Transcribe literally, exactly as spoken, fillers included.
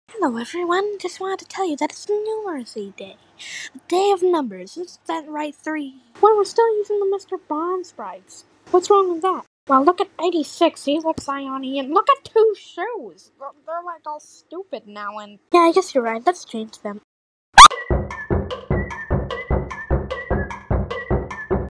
Hello everyone, just wanted to tell you that it's numeracy day. The day of numbers. Is that right, three? Well, we're still using the Mister Bond sprites. What's wrong with that? Well, look at eighty-six, he looks Ionian. Look at two shoes! They're like all stupid now and... Yeah, I guess you're right, let's change them.